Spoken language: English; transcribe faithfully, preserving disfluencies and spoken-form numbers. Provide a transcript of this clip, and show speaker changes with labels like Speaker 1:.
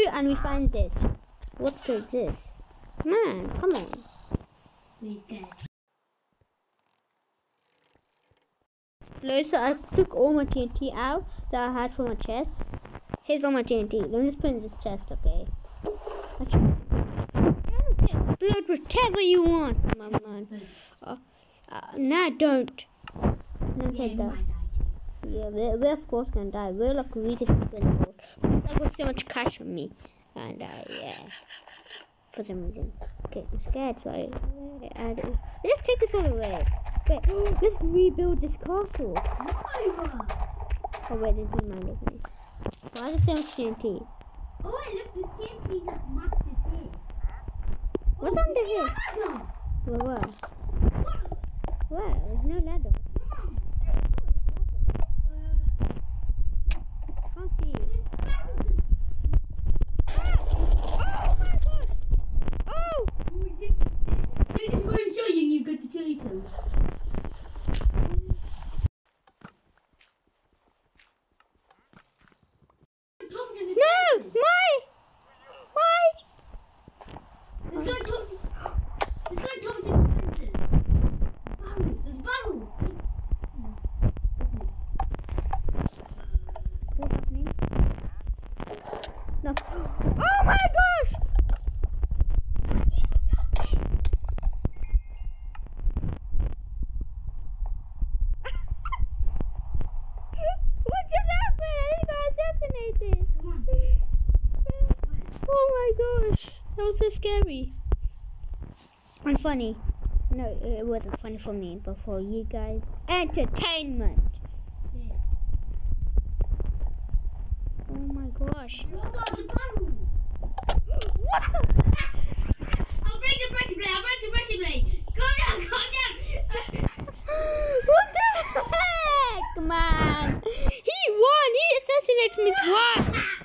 Speaker 1: and we find this. What is this? Man, come on.
Speaker 2: We're scared.
Speaker 1: Look, so I took all my T N T out that I had for my chest. Here's all my T N T. Let me just put in this chest, okay? Okay. Blood whatever you want, my man. Uh, uh, no, don't. Don't
Speaker 2: Yeah,
Speaker 1: take that.
Speaker 2: might die too.
Speaker 1: Yeah, we're, we're of course gonna die. We're like really expensive. I got so much cash on me, and uh, yeah, for some reason. Okay, I'm scared, so I, I, I let's take this all away. Wait, let's rebuild this castle. Oh wait, did he mind of me? Why is there so much T N T?
Speaker 2: Oh, wait, look, this T N T has matched this here.
Speaker 1: What's
Speaker 2: Oh,
Speaker 1: under
Speaker 2: see
Speaker 1: here?
Speaker 2: a ladder?
Speaker 1: Where, where? Where? There's no ladder. Can't see. Oh my god! Oh!
Speaker 2: This is going to show you and you got the turtle.
Speaker 1: No! My! Why?
Speaker 2: Let's go and talk to, let's go and talk to the senators. Barrel, there's a barrel.
Speaker 1: What's happening? No. Oh my gosh! What just happened? I got assassinated.
Speaker 2: Come on.
Speaker 1: Oh my gosh, that was so scary and funny. No, it wasn't funny for me, but for you guys, entertainment.
Speaker 2: Yeah.
Speaker 1: Oh my gosh.
Speaker 2: What about the barrel?
Speaker 1: What the?
Speaker 2: I'll break the breaking blade. I'll break the breaking blade. Go down, go down.
Speaker 1: What the heck, man? He won. He assassinated me twice.